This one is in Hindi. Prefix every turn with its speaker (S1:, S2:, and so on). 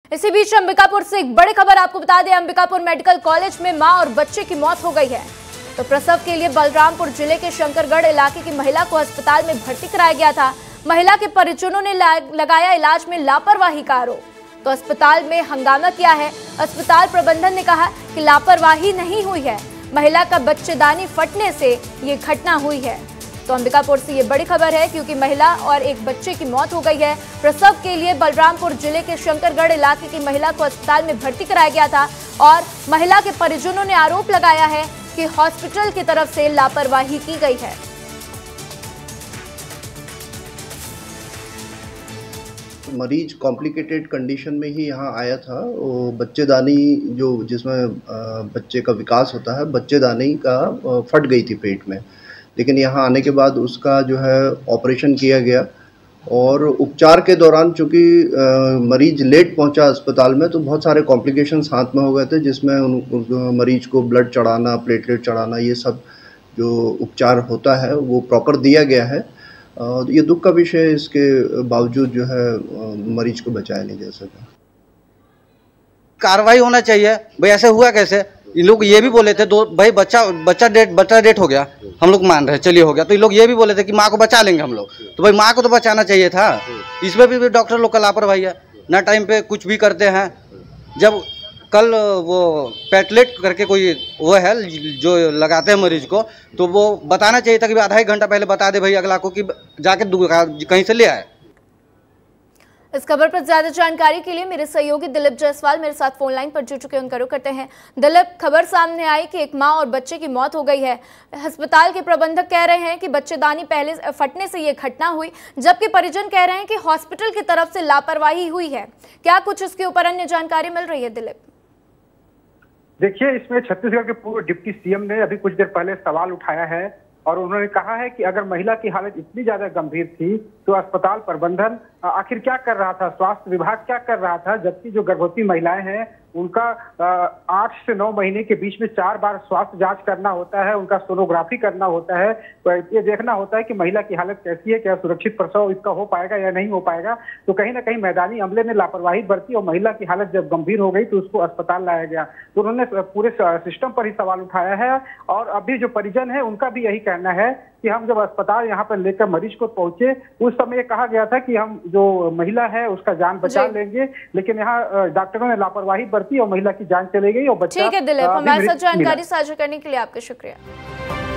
S1: इसी बीच अंबिकापुर से एक बड़ी खबर आपको बता दें, अंबिकापुर मेडिकल कॉलेज में मां और बच्चे की मौत हो गई है। तो प्रसव के लिए बलरामपुर जिले के शंकरगढ़ इलाके की महिला को अस्पताल में भर्ती कराया गया था। महिला के परिजनों ने लगाया इलाज में लापरवाही का आरोप। तो अस्पताल में हंगामा किया है। अस्पताल प्रबंधन ने कहा कि लापरवाही नहीं हुई है, महिला का बच्चेदानी फटने से ये घटना हुई है। तो अंबिकापुर से ये बड़ी खबर है क्योंकि महिला और एक बच्चे की मौत हो गई है। प्रसव के लिए बलरामपुर जिले के शंकरगढ़ इलाके की महिला को अस्पताल में भर्ती कराया गया था और महिला के परिजनों ने आरोप लगाया है कि हॉस्पिटल की तरफ से लापरवाही की गई है।
S2: मरीज कॉम्प्लिकेटेड कंडीशन में ही यहाँ आया था। वो बच्चेदानी जो जिसमें बच्चे का विकास होता है, बच्चेदानी का फट गई थी पेट में, लेकिन यहाँ आने के बाद उसका जो है ऑपरेशन किया गया और उपचार के दौरान चूँकि मरीज लेट पहुँचा अस्पताल में तो बहुत सारे कॉम्प्लिकेशंस हाथ में हो गए थे, जिसमें मरीज को ब्लड चढ़ाना, प्लेटलेट चढ़ाना, ये सब जो उपचार होता है वो प्रॉपर दिया गया है। ये दुख का विषय है, इसके बावजूद जो है मरीज को बचाया नहीं जा सका।
S3: कार्रवाई होना चाहिए भाई, ऐसे हुआ कैसे? ये लोग ये भी बोले थे दो भाई बच्चा डेट हो गया, हम लोग मान रहे चलिए हो गया, तो ये लोग ये भी बोले थे कि माँ को बचा लेंगे हम लोग, तो भाई माँ को तो बचाना चाहिए था। इसमें भी डॉक्टर लोग का लापरवाही है, ना टाइम पे कुछ भी करते हैं। जब कल वो पेटलेट करके कोई वो है जो लगाते हैं मरीज को, तो वो बताना चाहिए था कि आधा एक घंटा पहले बता दे भाई अगला को कि जाके कहीं से ले आए।
S1: इस खबर पर ज्यादा जानकारी के लिए मेरे सहयोगी दिलीप जायसवाल मेरे साथ फोन लाइन पर जुड़ चुके हैं, उनका रुख करते हैं। दिलीप, खबर सामने आई कि एक मां और बच्चे की मौत हो गई है। अस्पताल के प्रबंधक कह रहे हैं कि बच्चेदानी पहले फटने से ये घटना हुई, जबकि परिजन कह रहे हैं कि हॉस्पिटल की तरफ से लापरवाही हुई है। क्या कुछ इसके ऊपर अन्य जानकारी मिल रही है दिलीप?
S4: देखिए, इसमें छत्तीसगढ़ के पूर्व डिप्टी सीएम ने अभी कुछ देर पहले सवाल उठाया है और उन्होंने कहा है कि अगर महिला की हालत इतनी ज्यादा गंभीर थी तो अस्पताल प्रबंधन आखिर क्या कर रहा था, स्वास्थ्य विभाग क्या कर रहा था, जबकि जो गर्भवती महिलाएं हैं उनका 8 से 9 महीने के बीच में 4 बार स्वास्थ्य जांच करना होता है, उनका सोनोग्राफी करना होता है, तो ये देखना होता है कि महिला की हालत कैसी है, क्या सुरक्षित प्रसव इसका हो पाएगा या नहीं हो पाएगा। तो कहीं ना कहीं मैदानी अमले ने लापरवाही बरती और महिला की हालत जब गंभीर हो गई तो उसको अस्पताल लाया गया। तो उन्होंने पूरे सिस्टम पर ही सवाल उठाया है और अभी जो परिजन है उनका भी यही कहना है कि हम जब अस्पताल यहाँ पर लेकर मरीज को पहुंचे उस समय कहा गया था कि हम जो महिला है उसका जान बचा लेंगे, लेकिन यहाँ डॉक्टरों ने लापरवाही बरती और महिला की जान चली गई और बच्चा।
S1: ठीक है दिलीप, हमारे साथ जानकारी साझा करने के लिए आपका शुक्रिया।